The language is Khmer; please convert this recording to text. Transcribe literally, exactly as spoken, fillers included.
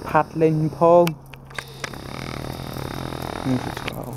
พัดเล่นพงนี่คือเขา